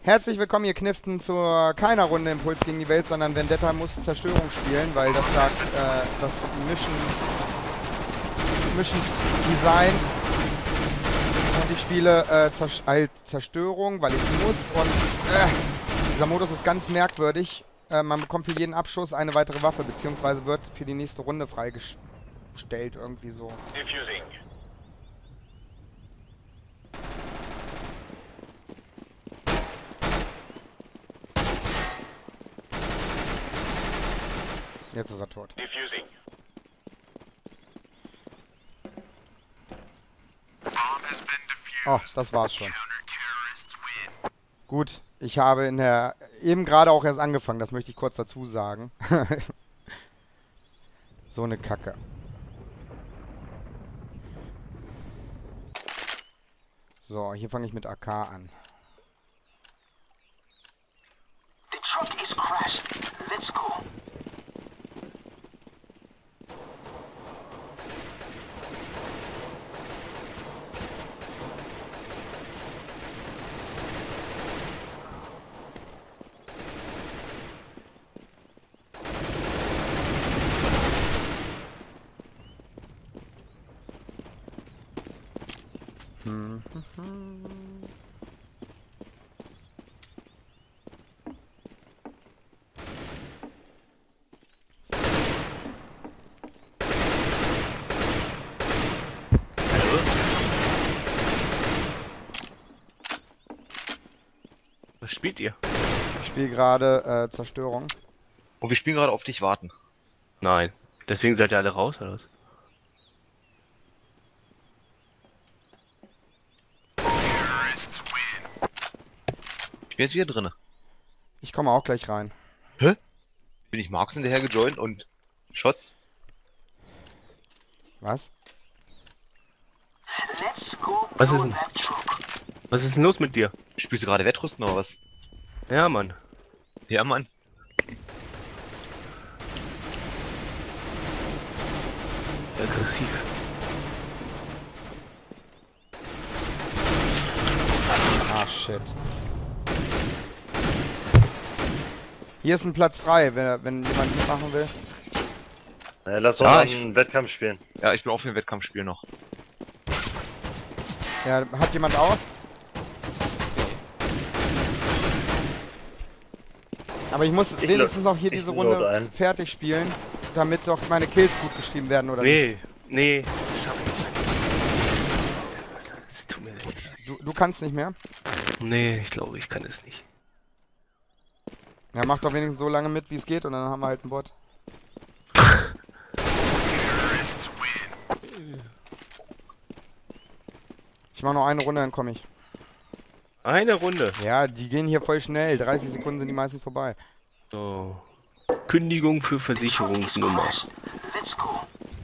Herzlich willkommen, ihr Kniften, zu keiner Runde Impuls gegen die Welt, sondern Vendetta muss Zerstörung spielen, weil das sagt, das Missions Design. Und ich spiele Zerstörung, weil ich es muss. Und dieser Modus ist ganz merkwürdig. Man bekommt für jeden Abschuss eine weitere Waffe, beziehungsweise wird für die nächste Runde freigestellt, irgendwie so. Diffusing. Jetzt ist er tot. Diffusing. Oh, das war's schon. Gut, ich habe eben gerade auch erst angefangen, das möchte ich kurz dazu sagen. So eine Kacke. So, hier fange ich mit AK an. The truck is crashed. Let's go. Was spielt ihr? Ich spiele gerade Zerstörung. Und wir spielen gerade auf dich warten. Nein. Deswegen seid ihr alle raus, oder was? Ich bin jetzt wieder drinne. Ich komme auch gleich rein. Hä? Bin ich Marx hinterher gejoint und Shots? Was? Let's go. Was ist through denn? that truck. Was ist denn los mit dir? Spielst du gerade Wettrüsten oder was? Ja, Mann. Ja, Mann. Aggressiv. Ah, shit. Hier ist ein Platz frei, wenn jemand mitmachen will. Lass uns Ja, einen Wettkampf spielen. Ja, ich bin auch für ein Wettkampfspiel noch. Ja, hat jemand auch? Aber ich muss wenigstens noch hier ich diese load Runde ein. fertig spielen, damit doch meine Kills gut geschrieben werden, oder nicht? Nee. Schaff ich nicht. Es tut mir leid. Du kannst nicht mehr? Nee, ich glaube, ich kann es nicht. Ja, mach doch wenigstens so lange mit, wie es geht, und dann haben wir halt einen Bot. Ich mach noch eine Runde, dann komme ich. Eine Runde. Ja, die gehen hier voll schnell. 30 Sekunden sind die meistens vorbei. So. Kündigung für Versicherungsnummer. Let's go.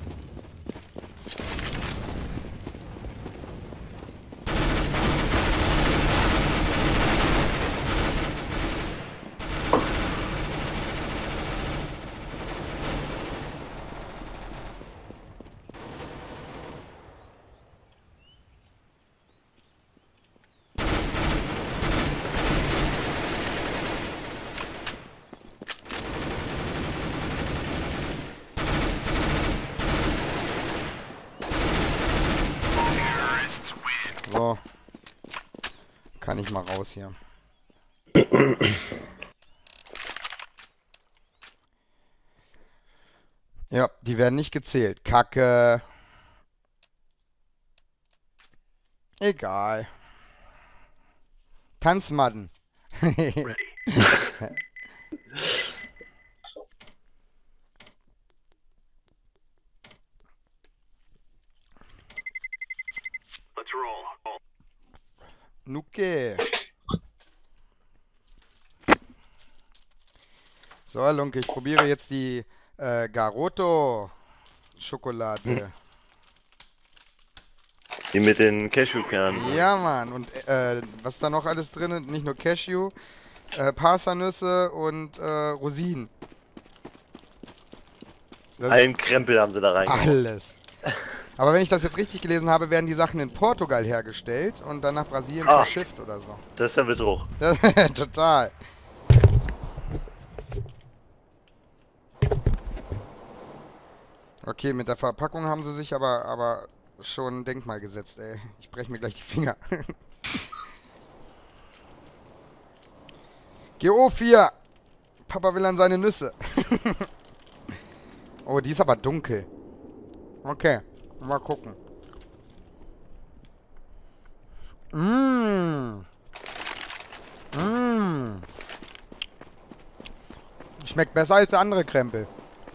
So. Kann ich mal raus hier. Ja, die werden nicht gezählt. Kacke. Egal. Tanzmatten. Let's roll. Nuke. So, Lunke, ich probiere jetzt die Garoto-Schokolade. Die mit den Cashewkernen. Ja, Mann. Und was ist da noch alles drin? Nicht nur Cashew, Pasernüsse und Rosinen. Das Allen Krempel haben sie da rein. alles. Aber wenn ich das jetzt richtig gelesen habe, werden die Sachen in Portugal hergestellt und dann nach Brasilien Ah. verschifft oder so. Das ist ja Betrug. Total. Okay, mit der Verpackung haben sie sich aber schon ein Denkmal gesetzt, ey. Ich breche mir gleich die Finger. GO4! Papa will an seine Nüsse. Oh, die ist aber dunkel. Okay, mal gucken. Schmeckt besser als der andere Krempel.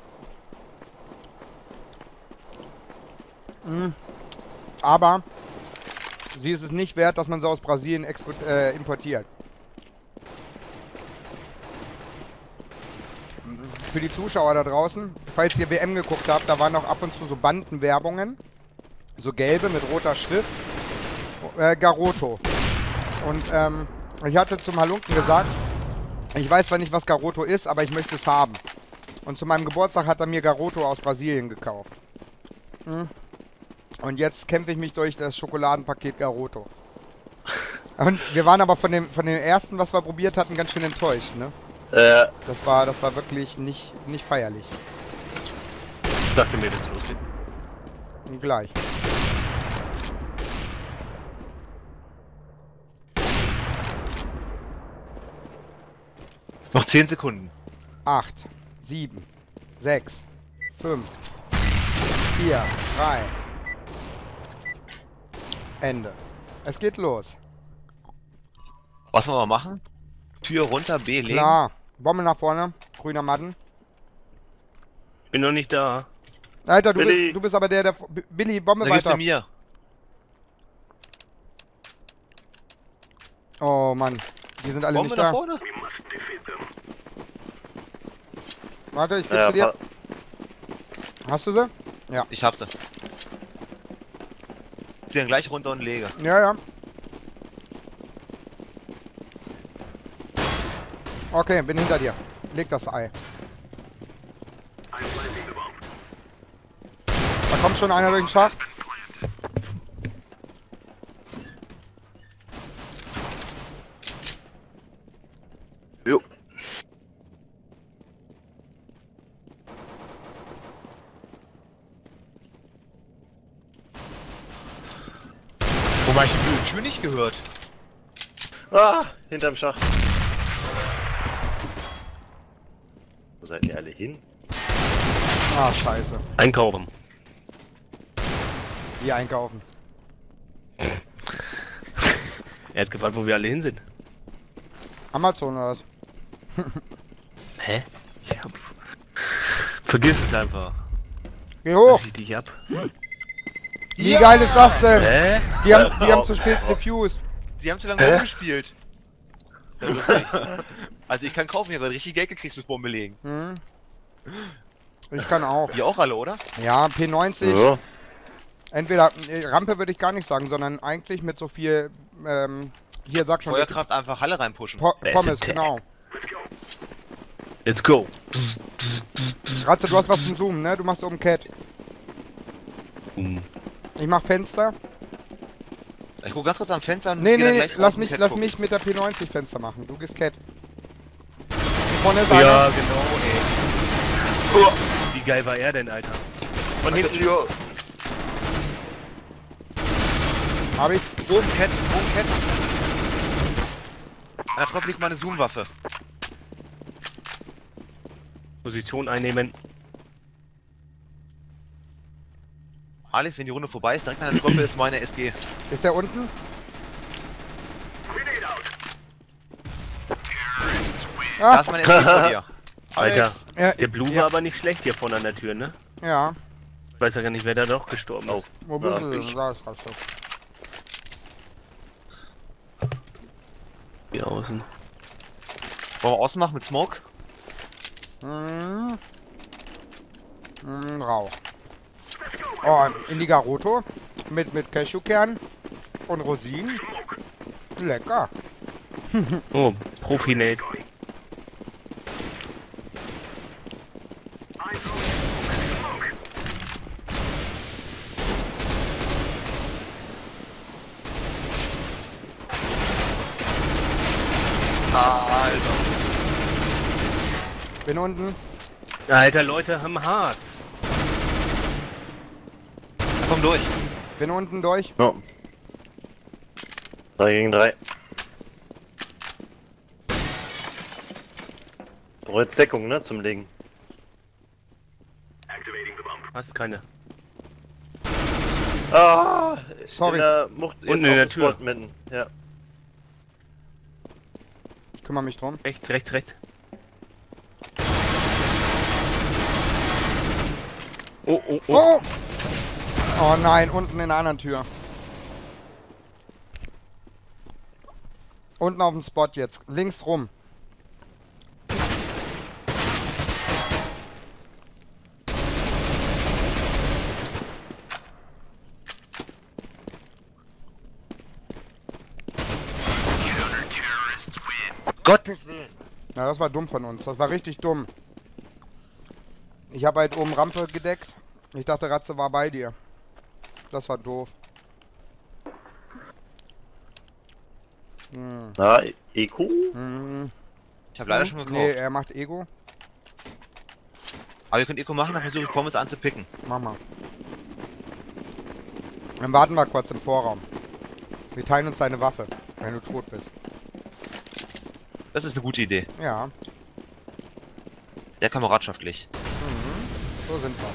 Aber sie ist es nicht wert, dass man sie aus Brasilien importiert. Für die Zuschauer da draußen, falls ihr WM geguckt habt, da waren auch ab und zu so Bandenwerbungen. So gelbe mit roter Schrift. Garoto. Und ich hatte zum Halunken gesagt, ich weiß zwar nicht, was Garoto ist, aber ich möchte es haben. Und zu meinem Geburtstag hat er mir Garoto aus Brasilien gekauft. Und jetzt kämpfe ich mich durch das Schokoladenpaket Garoto. Und wir waren aber von dem ersten, was wir probiert hatten, ganz schön enttäuscht, ne? Das war wirklich nicht feierlich. Ich dachte mir, das losgeht. Und gleich. Noch 10 Sekunden. 8, 7, 6, 5, 4, 3. Ende. Es geht los. Was wollen wir machen? Tür runter, B legen. Klar. Bombe nach vorne. Grüner Matten. Bin noch nicht da. Alter, Billy. du bist aber der... Billy, Bombe Dann gibt's weiter. sie mir. Oh Mann. Die sind alle Bombe nicht nach da. vorne. Warte, ich gebe Ja, sie dir. Hast du sie? Ich hab sie. Ich dann gleich runter und lege. Ja, ja. Okay, bin hinter dir. Leg das Ei. Da kommt schon einer durch den Schacht. Jo. Wobei ich die Tür nicht gehört. Ah, hinterm Schacht. Wo seid ihr alle hin? Ah, scheiße. Einkaufen. Wie einkaufen. Er hat gefragt, wo wir alle hin sind. Amazon oder was? Hä? Ich hab... Vergiss es einfach. Geh hoch! Lass ich dich ab. Wie geil ist das denn? Hä? Die haben zu spät defused. Sie haben zu lange rumgespielt. Das ist lustig. Also ich kann kaufen, ich habe richtig Geld gekriegt fürs Bombe legen. Hm. Ich kann auch. Die auch alle, oder? Ja, P90. Ja. Entweder Rampe würde ich gar nicht sagen, sondern eigentlich mit so viel, hier sag schon, Feuerkraft einfach Halle reinpushen. Pommes, Beste. genau. Let's go. Ratze, du hast was zum Zoomen, ne? Du machst oben Cat. Ich mach Fenster. Ich guck ganz kurz am Fenster und Nee, geh dann nee, gleich raus lass und mich, Cat lass gucken. mich mit der P90 Fenster machen. Du gehst Cat. Vorne ist einer. Ja, genau, ey. Wie geil war er denn, Alter? Von hinten. Hab ich. Oben Cat, oben Cat. An der Treppe liegt meine Zoom-Waffe. Position einnehmen. Alex, wenn die Runde vorbei ist, direkt an der Treppe ist meine SG. Ist der unten? Da Ah, ist meine SG vor dir. Alter, ja, der Blue ja, war aber nicht schlecht hier vorne an der Tür, ne? ja. Ich weiß ja gar nicht, wer da noch gestorben ist. Wo bist Ja, du? ich- Da ist Ratze. Hier außen. Wollen wir ausmachen mit Smoke? Rauch. Oh, in die Garoto. Mit Cashewkern und Rosinen. Lecker. Oh, Profi-Nate. Alter. Bin unten. Alter, Leute haben Harz. Komm durch. Bin unten durch. Ja. 3 gegen 3. Brauche jetzt Deckung, ne, zum Legen. Activating the bump. Hast keine. Ah! Sorry. In der Mucht, jetzt Unten in auf der dem Tür. Spot mitten. Ja. Ich kümmere mich drum. Rechts, rechts, rechts. Oh, oh, oh. Oh! Oh nein, unten in der anderen Tür. Unten auf dem Spot jetzt. Links rum. Gottes Willen. Ja, das war dumm von uns. Das war richtig dumm. Ich habe halt oben Rampe gedeckt. Ich dachte, Ratze war bei dir. Das war doof. Na, Eco? Hm. Ich habe leider schon gekauft. Nee, er macht Ego. Aber ihr könnt Eco machen, dann versuche ich Pommes anzupicken. Mach mal. Dann warten wir kurz im Vorraum. Wir teilen uns deine Waffe, wenn du tot bist. Das ist eine gute Idee. Ja, Sehr kameradschaftlich. so sind wir.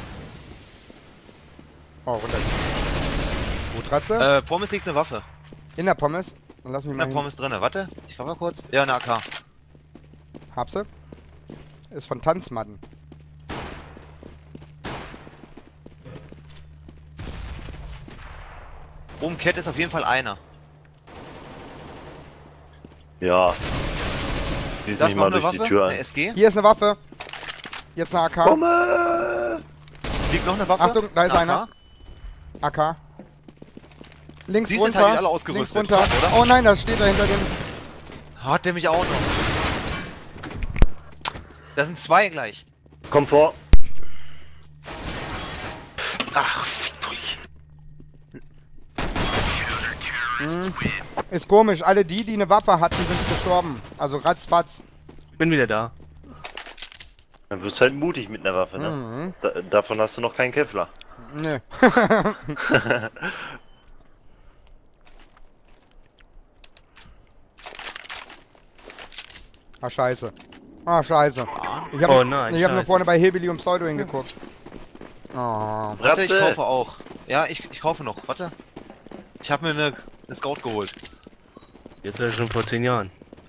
Oh, runter. Gut, Ratze. Pommes liegt eine Waffe. In der Pommes. Dann lass mich In mal der hin. Pommes drinne. Warte, ich cover kurz. Ja, eine AK. Hab sie. Ist von Tanzmatten. Oben Cat ist auf jeden Fall einer. Ja. Siehst Da mich ist noch mal eine durch die Waffe, Tür eine an. SG. Hier ist eine Waffe. Jetzt eine AK. Komme! Liegt noch eine Waffe. Achtung, da ist Eine einer. AK. AK. Links Siehst du, jetzt runter. haben die alle ausgerüstet, Links runter. oder? Oh nein, das steht da hinter dem. Hat der mich auch noch. Da sind zwei gleich. Komm vor! Ach, fick durch! Ist komisch. Alle die eine Waffe hatten, sind gestorben. Also ratzfatz. Ich bin wieder da. Dann wirst du halt mutig mit einer Waffe, ne? Davon hast du noch keinen Kevlar. Nö. Ah, scheiße. Ah, scheiße. Ich hab, Oh nein, ich hab nur scheiße. vorne bei Hebeli und Pseudo hingeguckt. Oh. Warte, ich Ratze! kaufe auch. Ja, ich kaufe noch. Warte. Ich habe mir eine Scout geholt. Jetzt ist er schon vor 10 Jahren.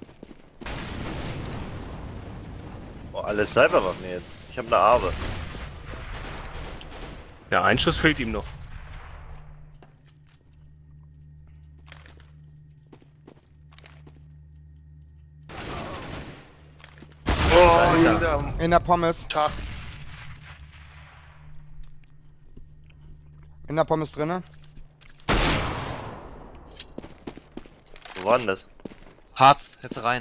Oh, alles Sniperwaffen jetzt. Ich hab eine Arbe. Ja, ein Schuss fehlt ihm noch. Oh, Alter. In der Pommes. Schacht. In der Pommes drinne. Wo war denn das? Harz, jetzt rein.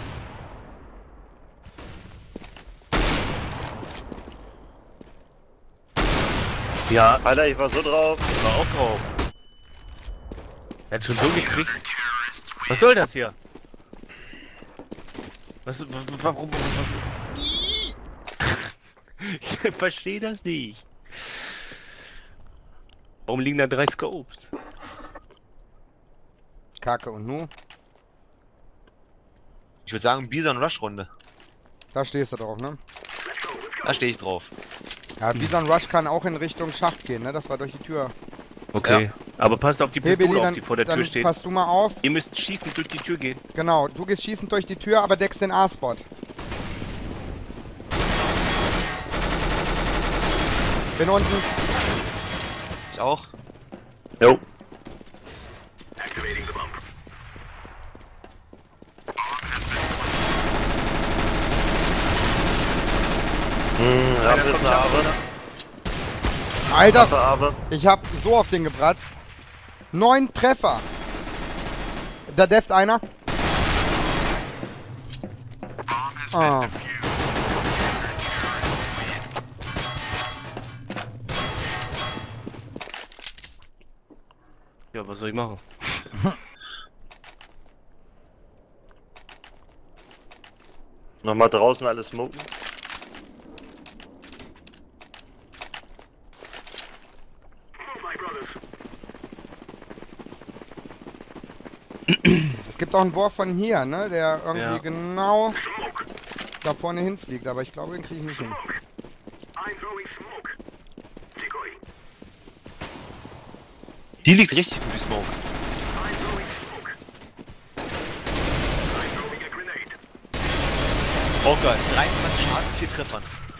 Ja, Alter, ich war so drauf. war auch drauf. Er hat schon so gekriegt. Was soll das hier? Warum? Ich verstehe das nicht. Warum liegen da 3 Scopes? Kacke. Und nu? Ich würde sagen, Bison Rush Runde. Da stehst du drauf, ne? Da stehe ich drauf. Ja, Bison Rush kann auch in Richtung Schacht gehen, ne? Das war durch die Tür. Okay. Aber passt auf die Hebeli, Pistole auf, dann, die vor der Tür dann steht. pass du mal auf. Ihr müsst schießen, durch die Tür gehen. Genau, du gehst schießend durch die Tür, aber deckst den A-Spot. Bin unten. Ich auch. Jo. Activating the bump. Rampe ist eine Arbe. Alter, Rampe, Arbe. ich hab so auf den gebratzt. 9 Treffer. Da deft einer. Ah. Ja, was soll ich machen? Nochmal draußen alles smoken. Es gibt auch einen Wurf von hier, ne? Der irgendwie Ja. genau da vorne hinfliegt, aber ich glaube, den kriege ich nicht hin. I'm throwing smoke. Decoy. Die liegt richtig gut, die Smoke. I'm throwing smoke. I'm throwing a grenade. Auch geil. 23 Schaden, 4 Treffern.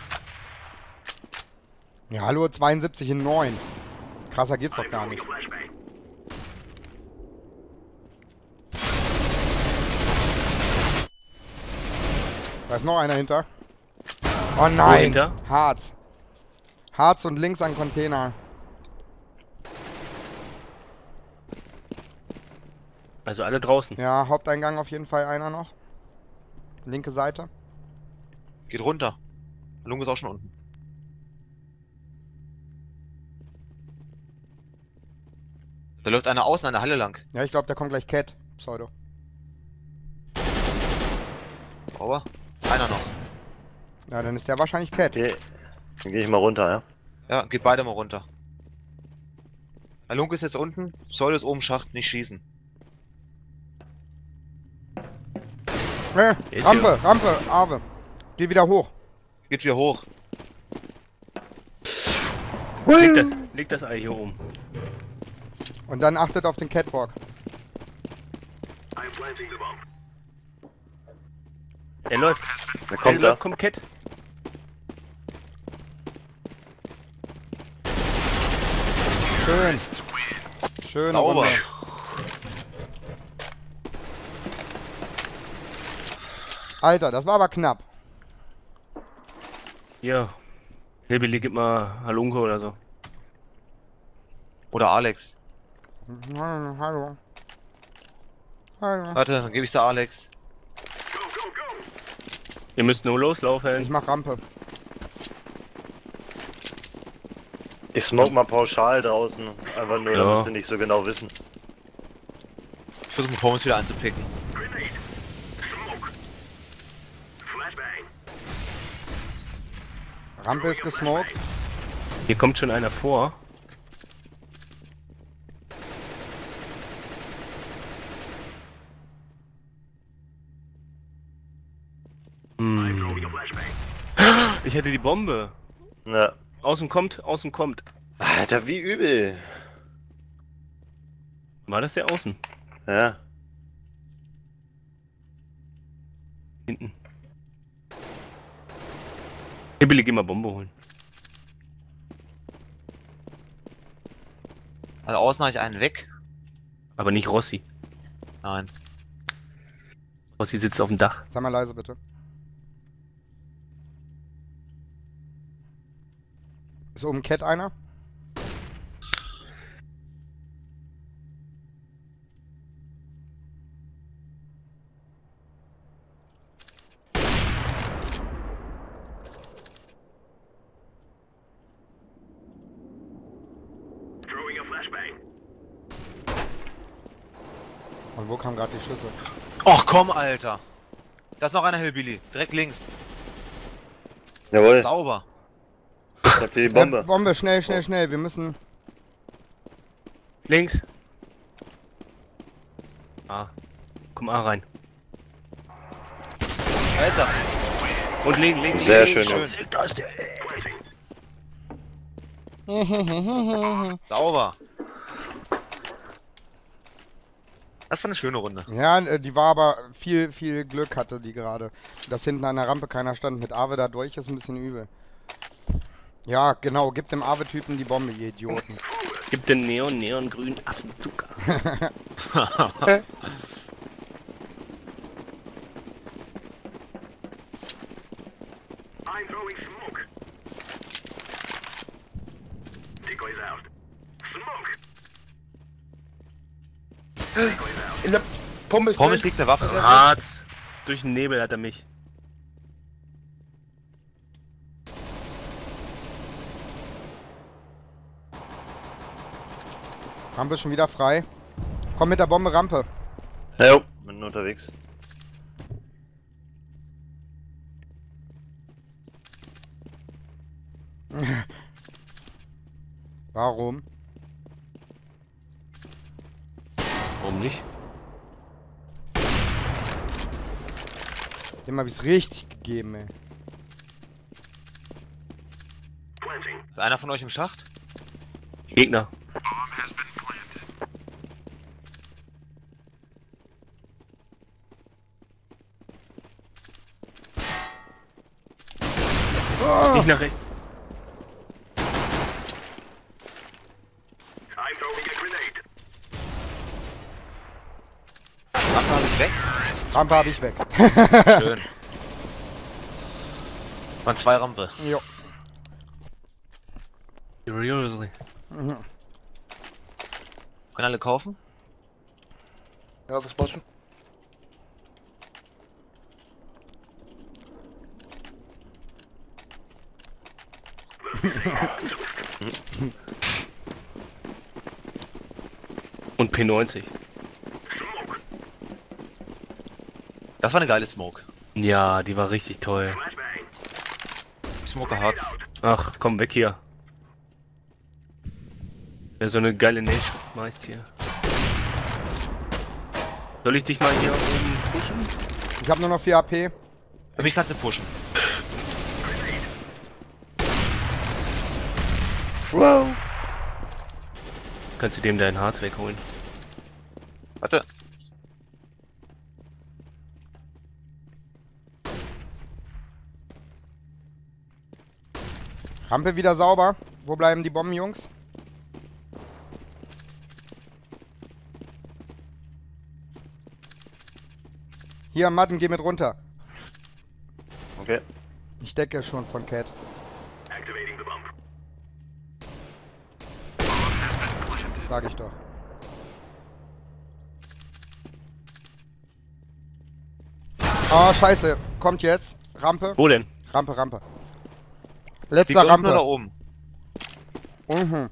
Ja, hallo, 72 in 9. Krasser geht's doch I'm gar throwing nicht. a flashbang. Da ist noch einer hinter. Oh nein! hinter? Harz. Harz und links an Container. Also alle draußen. Ja, Haupteingang auf jeden Fall einer noch. Linke Seite. Geht runter. Lunge ist auch schon unten. Da läuft einer außen an der Halle lang. Ja, ich glaube, da kommt gleich Cat. Pseudo. Aber einer noch. Ja, dann ist der wahrscheinlich Cat. Okay. Dann gehe ich mal runter, ja? Ja, geht beide mal runter. Der Lunge ist jetzt unten. Pseudo ist oben im Schacht, nicht schießen. Ist Rampe, Rampe, Arve. Geh wieder hoch. Geht wieder hoch. Leg das Ei hier oben. Und dann achtet auf den Catwalk. I'm planting the bomb. Er läuft. Da kommt er er. kommt Cat. Schön. Schön. Sauber. Runde. Alter, das war aber knapp. Hier. Hillbilly, gib mal Halunke oder so. Oder Alex. Hallo. Hallo. Hallo. Warte, dann gebe ich's der Alex. Go, go, go. Ihr müsst nur loslaufen. Ich mach Rampe. Ich smoke mal pauschal draußen. Einfach nur, Ja. damit sie nicht so genau wissen. Ich versuche den Pommes wieder anzupicken. Grenade. Smoke. Flashbang. Rampe ist gesmoked. Hier kommt schon einer vor. I'm throwing a flashbang. Ich hatte die Bombe. Ja. Außen kommt, außen kommt. Alter, wie übel. War das der Außen? Ja. Hinten. Hillbilly, geh mal Bombe holen. Also außen habe ich einen weg. Aber nicht Rossi. Nein. Rossi sitzt auf dem Dach. Sei mal leise, bitte. Ist oben Cat einer? Throwing a flashbang. Und wo kamen gerade die Schüsse? Och komm, Alter. Da ist noch einer Hillbilly. Direkt links. Jawohl. Sauber. Ich hab hier die Bombe. Bombe, schnell, schnell, schnell. Wir müssen... Links. Ah. Komm A rein. Da ist er. Und links. Sehr Schön. schön, Jungs. Sauber. Das war eine schöne Runde. Ja, die war aber viel, viel Glück hatte die gerade. Dass hinten an der Rampe keiner stand. Mit Ave da durch ist ein bisschen übel. Ja, genau. Gib dem Ave-Typen die Bombe, ihr Idioten. Gib den neongrünen Affenzucker. I'm throwing smoke. Decoys out. Smoke. Decoys out. In der Pommes, Pommes liegt eine Waffe. Harz. Durch den Nebel hat er mich. Rampe ist schon wieder frei. Komm mit der Bombe, Rampe. Jo, bin unterwegs. Warum? Warum nicht? Dem hab ich's richtig gegeben, ey. Planting. Ist einer von euch im Schacht? Gegner. Nicht nach rechts. I'm throwing a grenade. Rampe habe ich weg. Rampe hab ich weg. Schön. Waren 2 Rampe. Jo. Seriously. Können alle kaufen? Ja, was brauchst du? Und P90. Smoke. Das war eine geile Smoke. Ja, die war richtig toll. Flashbang. Smoker Harz. Ach, komm weg hier. Ja, so eine geile Nation meist hier. Soll ich dich mal hier oben pushen? Ich hab nur noch 4 AP. Für mich kannst du pushen. Wow. Kannst du dem dein Harz wegholen? Warte. Rampe wieder sauber. Wo bleiben die Bomben, Jungs? Hier, Matten, geh mit runter. Okay. Ich decke schon von Cat. Activating the bump. Sag ich doch. Oh, scheiße. Kommt jetzt. Rampe. Wo denn? Rampe, Rampe. Die Letzter unten oder Rampe. oben? Mhm.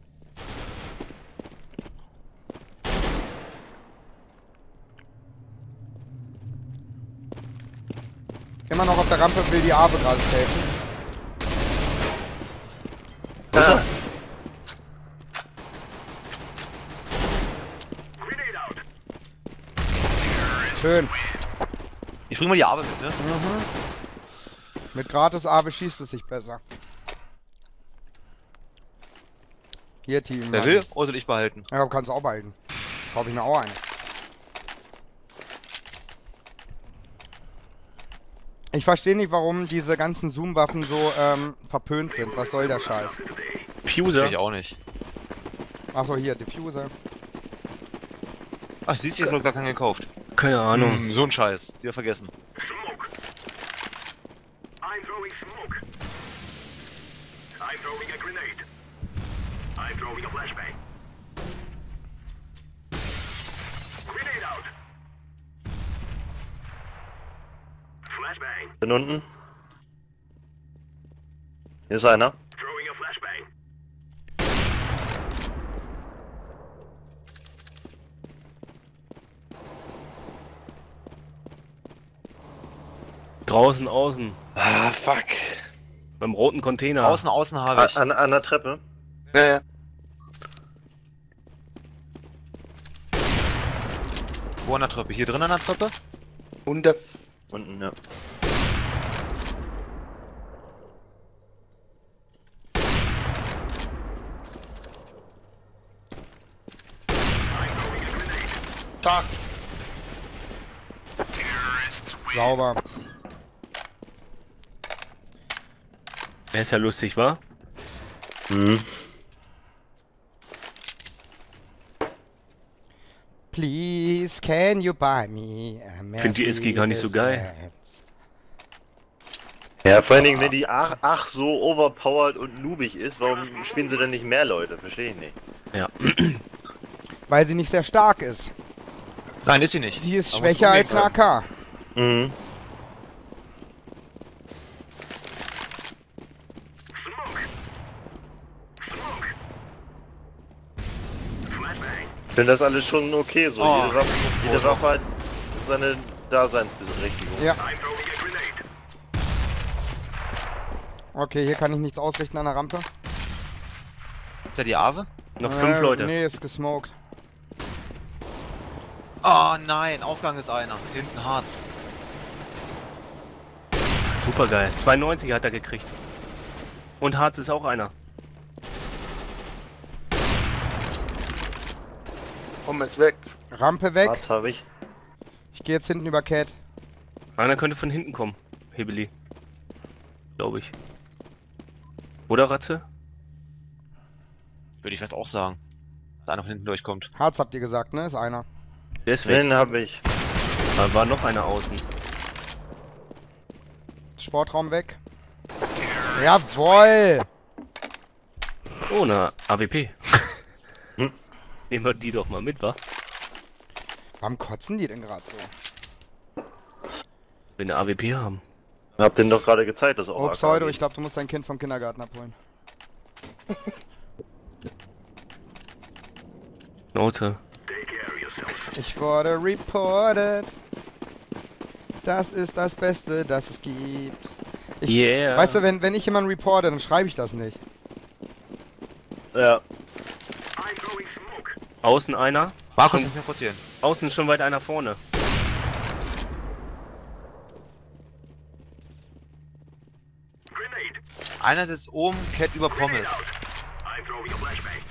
Immer noch auf der Rampe, will die Abe gerade safen. Ah, Grenade out. Schön. Ich bring mal die Arme mit, ne? Mit gratis Abe schießt es sich besser. Hier, Team. Wer will, oder soll ich behalten? Ja, kannst du auch behalten. Kaufe ich mir auch eine. Ich verstehe nicht, warum diese ganzen Zoom-Waffen so verpönt sind. Was soll der Scheiß? Fuser. Ich auch nicht. Achso, hier, Diffuser. Ach, siehst du, ich hab noch gar keinen gekauft. Keine Ahnung. So ein Scheiß. Wieder vergessen. Smoke. I'm throwing smoke. I'm throwing a grenade. I'm throwing a flashbang. Grenade out. Flashbang. bin unten. Hier ist einer. Throwing a flashbang. Draußen, außen. Ah, fuck. Beim roten Container. Außen habe ich. An der Treppe. Ja, ja. Wo an der Treppe? Hier drin an der Treppe? Unter. Unten, ja. Stark. Sauber. Der ist ja lustig, wa? Mhm. Please, can you buy me a Find die SG gar nicht so geil. Mercedes-Benz? Ja, vor allen Dingen, wenn die ach so overpowered und noobig ist, warum spielen sie denn nicht mehr Leute? Verstehe ich nicht. Ja. Weil sie nicht sehr stark ist. Nein, ist sie nicht. Die ist Da schwächer musst du als eine AK. Mhm. Smoke. Smoke. Flashbang. Ich finde das alles schon okay so. Oh. Jede Waffe hat seine Daseinsberechtigung. Ja. I'm throwing a grenade. Okay, hier kann ich nichts ausrichten an der Rampe. Ist da die Ave? Noch 5 Leute. Nee, ist gesmoked. Oh nein, Aufgang ist einer. Hinten Harz. Super geil. 92 hat er gekriegt. Und Harz ist auch einer. Komm jetzt weg. Rampe weg. Harz habe ich. Ich gehe jetzt hinten über Cat. Einer könnte von hinten kommen. Hebeli. Glaube ich. Oder Ratze? Würde ich fast auch sagen. Dass einer von hinten durchkommt. Harz habt ihr gesagt, ne? Ist einer. Der ist weg. Den habe ich. Da war noch einer außen. Sportraum weg. Jawoll! Oh, eine AWP. Nehmen wir die doch mal mit, wa? Warum kotzen die denn gerade so? Wenn wir eine AWP haben. Hab den doch gerade gezeigt, dass auch Oh, AK Pseudo, geht. ich glaube, du musst dein Kind vom Kindergarten abholen. Note. Ich wurde reported. Das ist das Beste, das es gibt. Yeah. Weißt du, wenn ich jemanden reporte, dann schreibe ich das nicht. Ja. I'm throwing smoke. Außen einer. Markus, ich muss mal kurz hier hin. Außen ist schon weit einer vorne. Grenade. Einer sitzt oben, Cat über Pommes. I'm throwing a flashbang.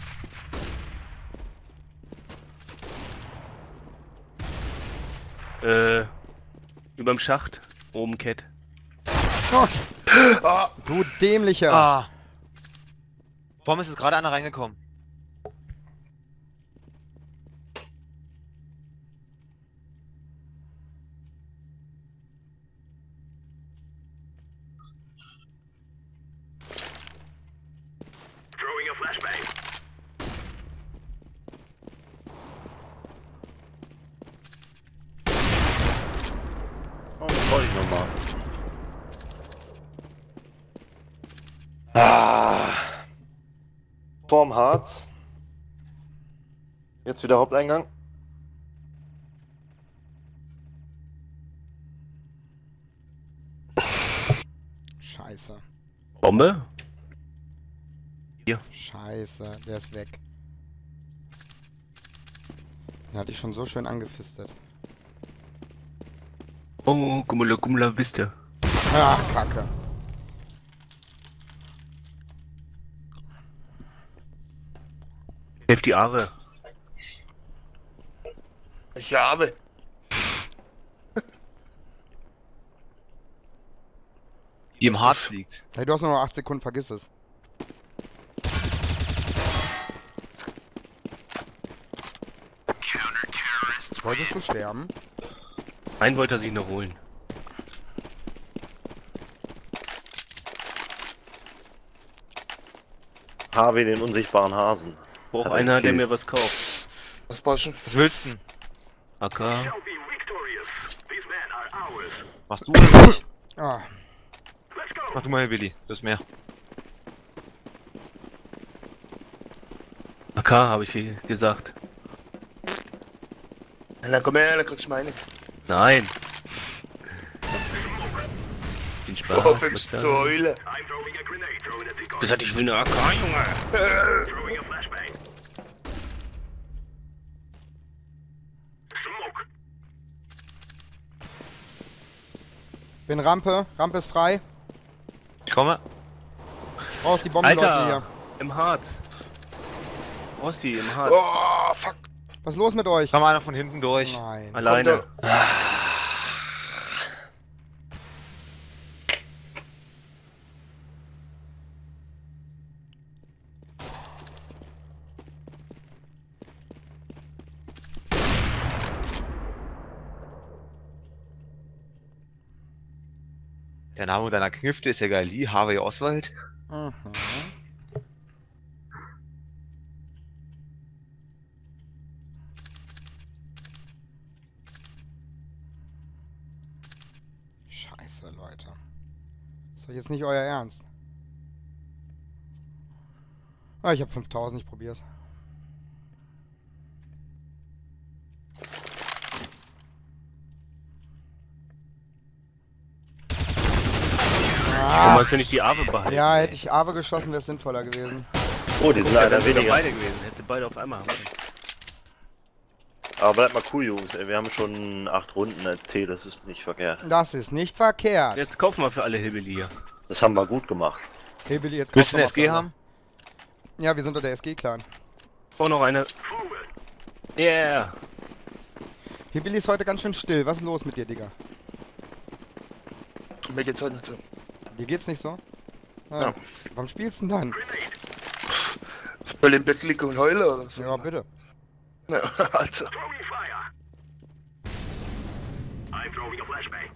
Überm Schacht. Oben Cat. Du dämlicher. Ah. Pommes ist gerade einer reingekommen. Throwing a flashbang. Oh, das wollte ich nochmal. Ah. Vorm Harz. Jetzt wieder Haupteingang. Scheiße. Bombe? Scheiße, der ist weg. Den hatte ich schon so schön angefistet. Oh, Gummula Vista. Ach, Kacke. Hilft die Aare. Ich habe. Die im Harz liegt. Hey, du hast nur noch 8 Sekunden, vergiss es. Wolltest du sterben? Einen wollte er sich noch holen. Harvey, den unsichtbaren Hasen. Braucht Hat einer, einen der Kill. mir was kauft. Was Bauschen? Was willst du denn? AK. Shall be victorious. These men are ours. Machst du oder nicht? Ah, Let's go. Mach du mal, Willi. Das ist mehr. AK habe ich gesagt. Na komm her, dann kriegst du meine. Nein. Den Spaß. Oh, was fängst da? zu heulen. I'm throwing a grenade. Throwing a decoy. Das hatte ich für eine AK, Junge. Throwing a flashbang. Smoke. bin Rampe. Rampe ist frei. Ich komme. Brauch die Bombenleute Alter, hier. im Harz. Rossi, im Harz. Oh, fuck. Was ist los mit euch? Kam einer von hinten durch. Nein. Alleine. Der Name deiner Knifte ist ja geil. Lee Harvey Oswald. Mhm. Scheiße, Leute. Ist doch jetzt nicht euer Ernst. Ah, ich hab 5000, ich probier's. Warum hast du nicht die Arme behalten? Ja, hätte ich Ave geschossen, wäre es sinnvoller gewesen. Oh, die sind einer weniger. Beide gewesen, hätte sie beide auf einmal haben können. Aber bleibt mal cool, Jungs. Ey, wir haben schon 8 Runden als T, das ist nicht verkehrt. Das ist nicht verkehrt. Jetzt kaufen wir für alle Hillbilly hier. Das haben wir gut gemacht. Hey Billy, jetzt Willst du kauf eine doch mal SG für alle. haben? Ja, wir sind doch der SG-Clan. Oh, noch eine. Yeah. Hey Billy ist heute ganz schön still. Was ist los mit dir, Digga? Mir geht's heute nicht so. Dir geht's nicht so? Ah, Ja. Warum spielst du denn dann? Weil ich im Bett liege und heule oder so. Ja, bitte. Ja, also. Throwing fire. I'm throwing a flashbang.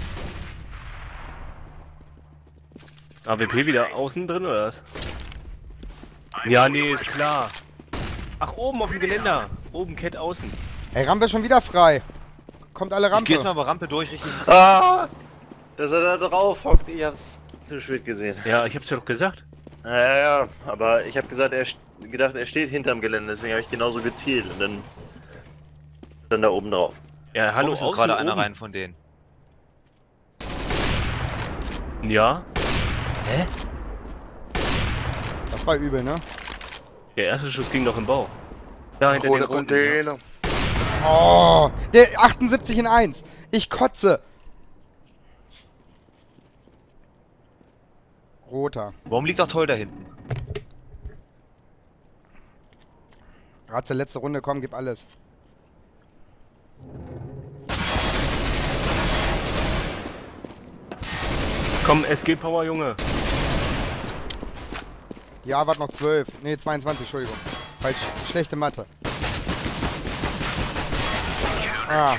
AWP wieder außen drin oder was? Ja, nee, ist klar. Ach, oben auf dem Geländer. Oben Cat außen. Ey, Rampe ist schon wieder frei. Kommt alle Ich Rampe. geh jetzt mal über Rampe durch, richtig. Ah! Dass er da drauf hockt, ich hab's zu spät gesehen. Ja, ich hab's ja doch gesagt. Ja, aber ich hab gesagt, gedacht, er steht hinterm Gelände, deswegen habe ich genauso gezielt und dann da oben drauf. Ja, Hallo, hallo, ist außen gerade einer oben. rein von denen. Ja. Hä? Das war übel, ne? Der erste Schuss ging noch im Bauch. Da hinter den Roter roten. Container. Oh, der 78 in 1. Ich kotze. Roter. Warum liegt auch toll da hinten? Ratze, letzte Runde, komm, gib alles. Komm, SG Power, Junge. Ja, wart noch 12. Ne, 22, Entschuldigung. Falsch. Schlechte Mathe. Ah.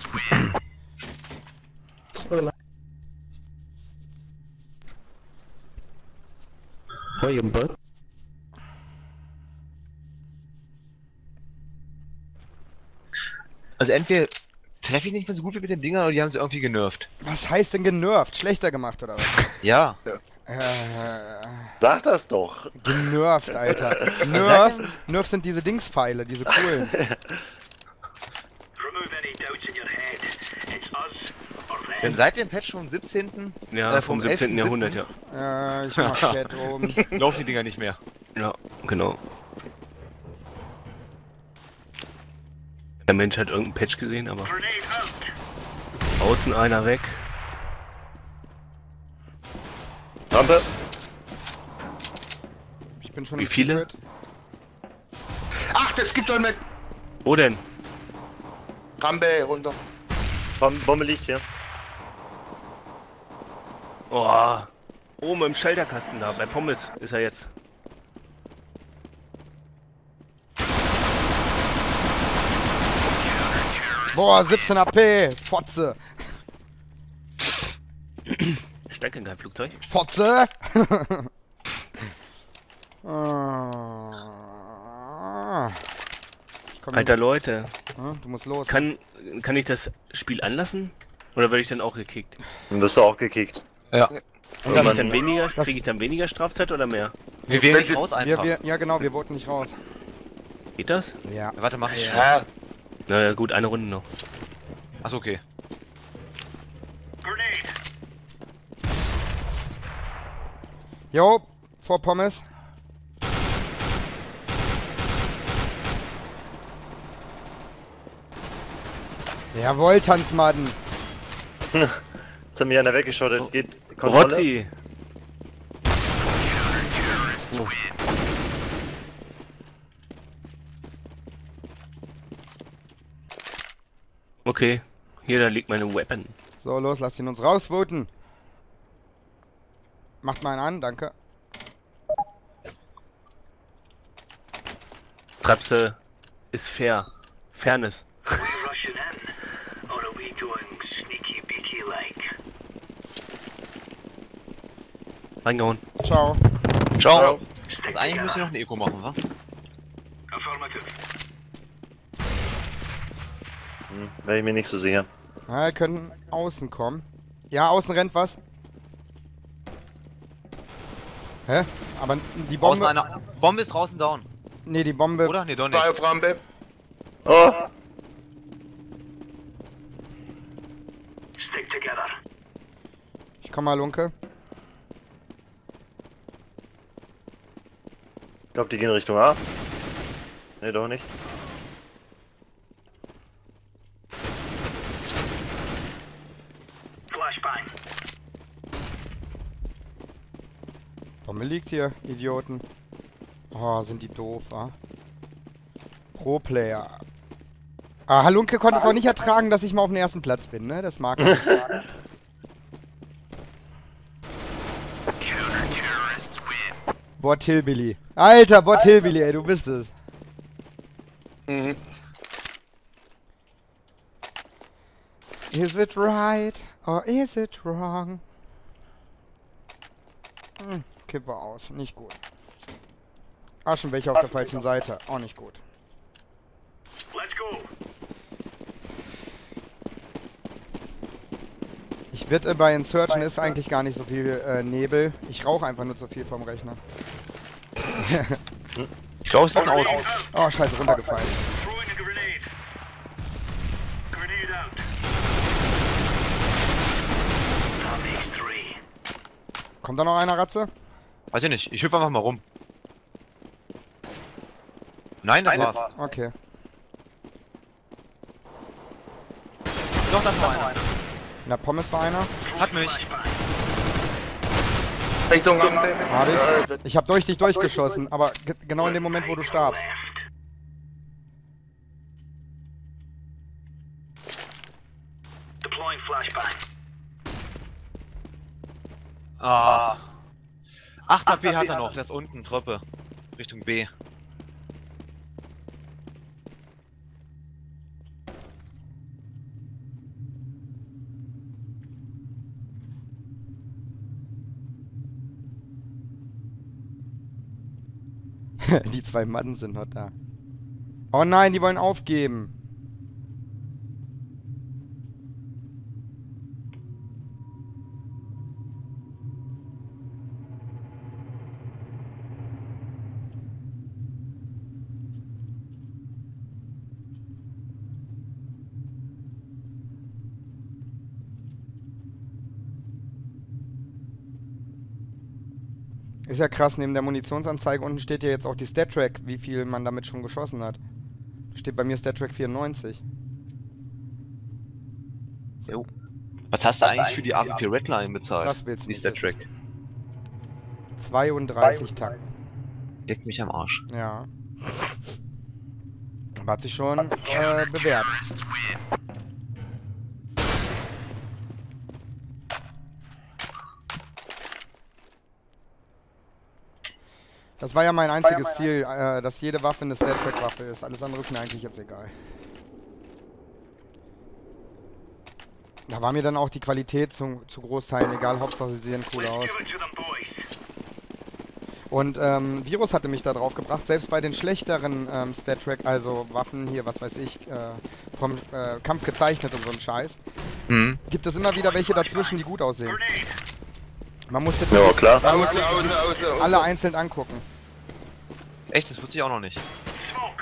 Also entweder treffe ich nicht mehr so gut wie mit den Dingern oder die haben sie irgendwie genervt. Was heißt denn genervt? Schlechter gemacht oder was? Ja. Sag das doch! Genervt, Alter. Nerf sind diese Dingspfeile, diese coolen. Remove any doubts in your head. It's us or them. Denn seit dem Patch vom 17. Ja, vom 17. 11.7. Jahrhundert, ja. Ich mach Chat oben. laufen die Dinger nicht mehr. Ja, genau. Der Mensch hat irgendeinen Patch gesehen, aber Grenade out. außen einer weg. Rampe! Ich bin schon Wie im viele? Secret. Ach, das gibt doch nicht. Wo denn? Rampe runter. Bombe liegt hier. Oh, oben im Schalterkasten da, bei Pommes ist er jetzt. Boah, 17 AP. Fotze. Steig in dein Flugzeug. Fotze. Ah. Ich komm Alter Leute, nicht- Du musst los. kann ich das Spiel anlassen? Oder werde ich dann auch gekickt? Dann wirst du auch gekickt. Ja. Und Kriege ich dann, dann weniger, das- krieg ich dann weniger Strafzeit oder mehr? Wir wählen nicht wir- raus einfach. ja genau, wir voten nicht raus. Geht das? Ja. Ja, warte, mach ich. Ja, Naja gut, eine Runde noch. Achso, okay. Grenade. Jo, vor Pommes. Jawohl, Tanzmaden. Jetzt hat mich einer weggeschaut, geht Kontrolle. Rotzi! Oh. Okay, hier, da liegt meine Weapon. So, los, lasst ihn uns rausvoten. Macht mal einen an, danke. Trapse ist fair. Fairness. Are we rushing in? Or are we going sneaky beaky like? Reingehauen. Ciao. Ciao. Stick Also eigentlich müssen wir together. noch eine Eco machen, wa? Affirmative. Wäre ich mir nicht so sicher. Ja, wir können außen kommen. Ja, außen rennt was. Hä? Aber die Draußen Bombe... einer. Bombe ist draußen down. Nee, die Bombe... Oder? Nee, doch war nicht. auf Rampe. Oh! Stick together. Ich komm mal, Lunke. glaube, die gehen Richtung A. Ne, doch nicht. Flashbang. Bombe liegt hier, Idioten. Oh, sind die doof, wa? Pro-Player. Ah, Halunke konnte es auch nicht ertragen, dass ich mal auf dem ersten Platz bin, ne? Das mag ich. Bot Hillbilly. Alter, Bot Hillbilly, ey, du bist es. Mhm. Is it right or is it wrong? Kippe aus, nicht gut. Aschenbecher auf der falschen Seite, auch nicht gut. Let's go. Ich wette, bei Insurgent ist eigentlich gar nicht so viel Nebel. Ich rauche einfach nur zu viel vom Rechner. Ich glaube, es ist von außen. Oh, scheiße, runtergefallen. Throwing a grenade. Grenade out. That makes 3. Kommt da noch einer, Ratze? Weiß ich nicht, ich hüpfe einfach mal rum. Nein, das war's. Okay. Doch, das war einer. In der Pommes war einer. Hat mich. Richtung Rampe. Hab ich. Ich hab durch dich durchgeschossen, aber genau in dem Moment, wo du starbst. Left. Deploying flashbang. Ah. 8 AP hat er noch, der ist unten, Treppe. Richtung B. Die zwei Matten sind noch da. Oh nein, die wollen aufgeben. Ist ja krass, neben der Munitionsanzeige unten steht ja jetzt auch die Stat-Track, wie viel man damit schon geschossen hat. Da steht bei mir Stat-Track 94. Jo. Was hast du eigentlich für die AWP Redline bezahlt? Das willst du Wie nicht ist der Track? 32 Tacken. Leckt mich am Arsch. Ja. Hat sich schon bewährt. Das war ja mein einziges Ziel, dass jede Waffe eine Stat-Track-Waffe ist. Alles andere ist mir eigentlich jetzt egal. Da war mir dann auch die Qualität zu Großteilen egal. Hauptsache sie sehen cool aus. Give it to them boys. Und Virus hatte mich da drauf gebracht, selbst bei den schlechteren Stat-Track, also Waffen hier, was weiß ich, vom Kampf gezeichnet und so ein Scheiß, gibt es immer wieder welche dazwischen, die gut aussehen. Man muss jetzt Ja, klar. man muss sich alle einzeln angucken. Echt, das wusste ich auch noch nicht. Smoke.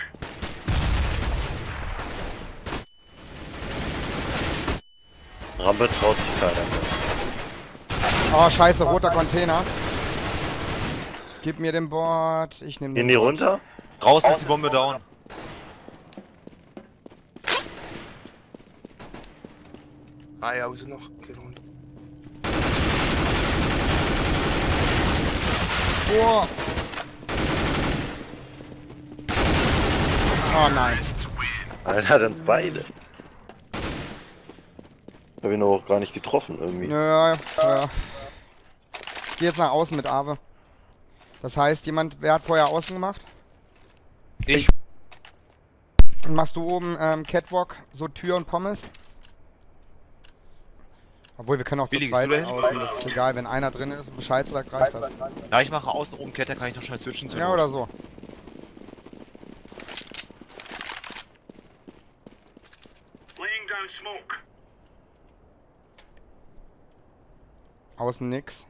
Rampe traut sich keiner mehr. Oh scheiße, roter Container. Gib mir den Board, ich nehme den Gehen die Board. runter? Draußen ist die Bombe down. Ja, wo ist noch? Geht runter. Oh. Oh nein. Alter, hat uns beide. Hab ihn auch gar nicht getroffen irgendwie. Ja. Ich geh jetzt nach außen mit Ave. Das heißt, wer hat vorher außen gemacht? Ich. Und machst du oben Catwalk, so Tür und Pommes? Obwohl, wir können auch zu Billig, zweit du außen, das ist egal, wenn einer drin ist und Bescheid sagt, reicht das. Ja, ich mache außen oben Kette, kann ich noch schnell switchen zu. Ja, oder so. Laying down smoke. Außen nix.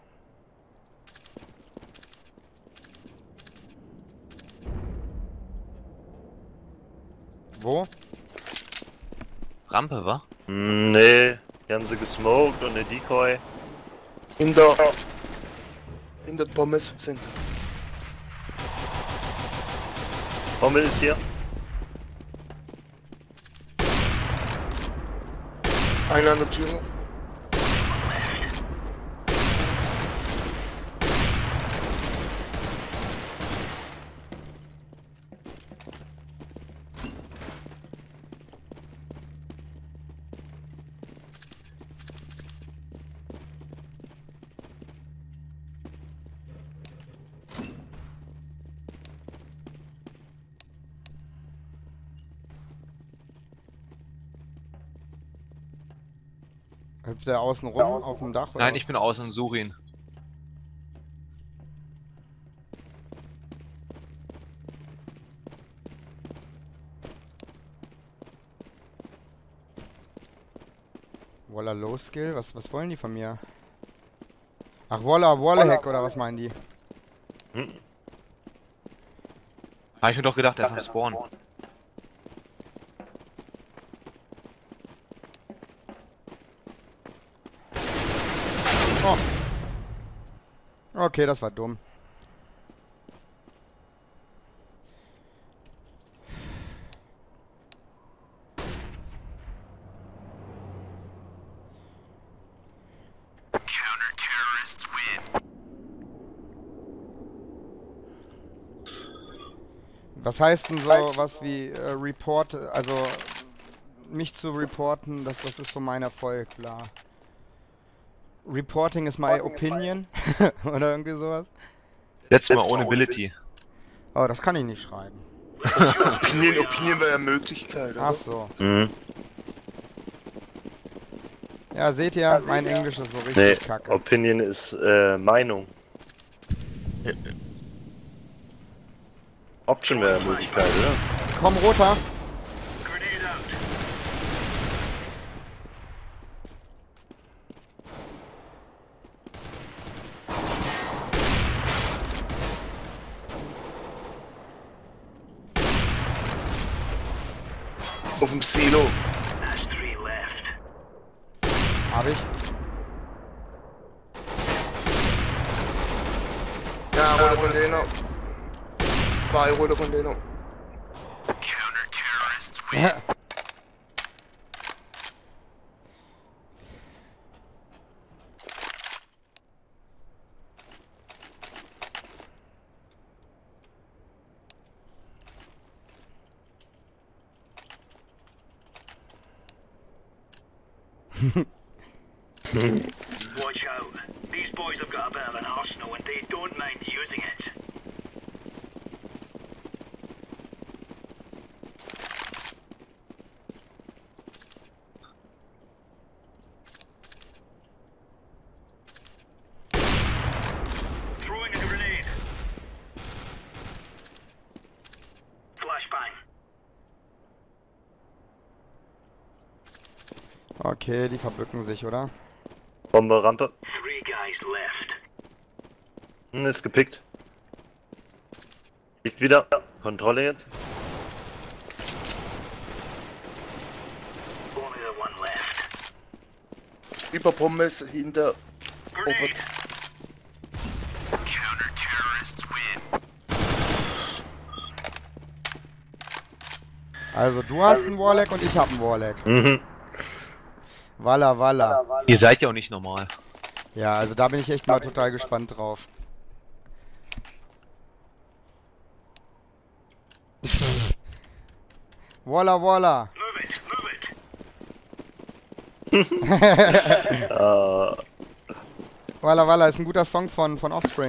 Wo? Rampe, wa? Nee, hier haben sie gesmoked und eine Decoy. In der Pommes sind. Pommel ist hier. Einer an der Tür. Hüpft der außen rum auf dem Dach? Oder? Nein, ich bin außen und suche ihn. Waller Low Skill? Was wollen die von mir? Ach, Wallhack oder was meinen die? Habe ich mir doch gedacht, er ist am Spawn. Oh. Okay, das war dumm. Was heißt denn so was wie Report, also mich zu reporten, das ist so mein Erfolg, bla. Reporting is my opinion oder irgendwie sowas. Letztes Mal ohne Ability. Oh, das kann ich nicht schreiben. Opinion wäre ja Möglichkeit, oder? Ach so. Mhm. Ja, seht ihr, mein Englisch ist so richtig Nee, kacke. Opinion ist Meinung. Option wäre eine Möglichkeit, oder? Komm, Roter. Grenade out. Auf dem Silo. That's 3 left. Hab ich. Ja, roter Container. 2 rote Container. Watch out. These boys have got a bit of an arsenal and they don't mind using it. Throwing a grenade. Flashbang. Okay, die verbücken sich, oder? Bombe, Rampe. 3 guys left. Ist gepickt. Liegt wieder. Kontrolle jetzt. Only the one left. Über Pommes hinter. Grenade. Also du hast einen Warlock und ich hab einen Warlock. Mhm. Walla, walla. Ihr seid ja auch nicht normal. Ja, also da bin ich echt mal total gespannt drauf. Walla, walla. Move it. Move it. Walla, walla ist ein guter Song von Offspring.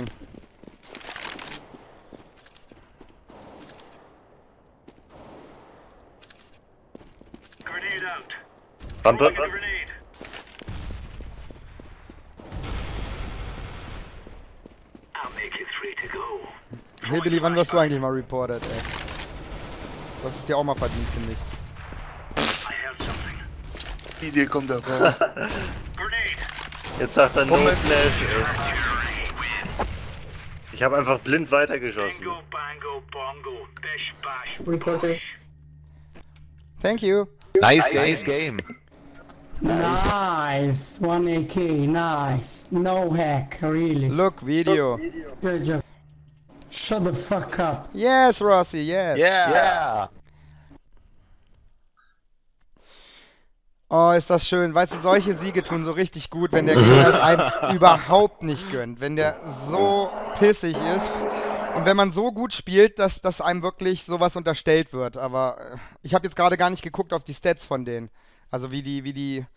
Grenade out. Rampe. Throwing a grenade. I'll make it 3 to go. Hey Billy, wann wirst du eigentlich mal reported, ey? Das ist ja auch mal verdient, finde ich. I heard something. Die Idee kommt da. Grenade. Jetzt sagt er no Moment. flash, ey. Ich habe einfach blind weitergeschossen. Bingo, bango, bongo. Bish, bash, Reporting. bosh. Thank you. Nice game. Nice. 1 AK. Nice. No hack. Really. Look, Video. Good job. Shut the fuck up. Yes, Rossi, yes. Yeah! Oh, ist das schön. Weißt du, solche Siege tun so richtig gut, wenn der Gegner es einem überhaupt nicht gönnt. Wenn der so pissig ist. Und wenn man so gut spielt, dass einem wirklich sowas unterstellt wird. Aber ich habe jetzt gerade gar nicht geguckt auf die Stats von denen. Also welchen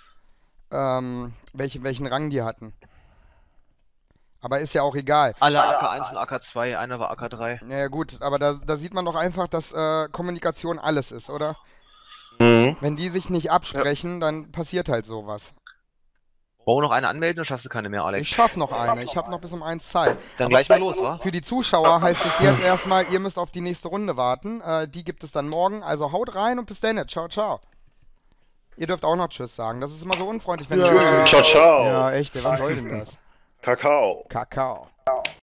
Rang die hatten. Aber ist ja auch egal. Alle AK1 und AK2, einer war AK3. Naja gut, aber da sieht man doch einfach, dass Kommunikation alles ist, oder? Mhm. Wenn die sich nicht absprechen, dann passiert halt sowas. Wollen wir noch eine anmelden oder schaffst du keine mehr, Alex? Ich schaff noch eine, ich habe noch bis um 1 Zeit. Dann gleich mal los, wa? Für die Zuschauer heißt es jetzt erstmal, ihr müsst auf die nächste Runde warten. Die gibt es dann morgen, also haut rein und bis dann. Ciao, ciao. Ihr dürft auch noch Tschüss sagen, das ist immer so unfreundlich, wenn ihr Tschüss. Ciao, ciao. Ja, echt, ey, was soll denn das? Kakao. Kakao.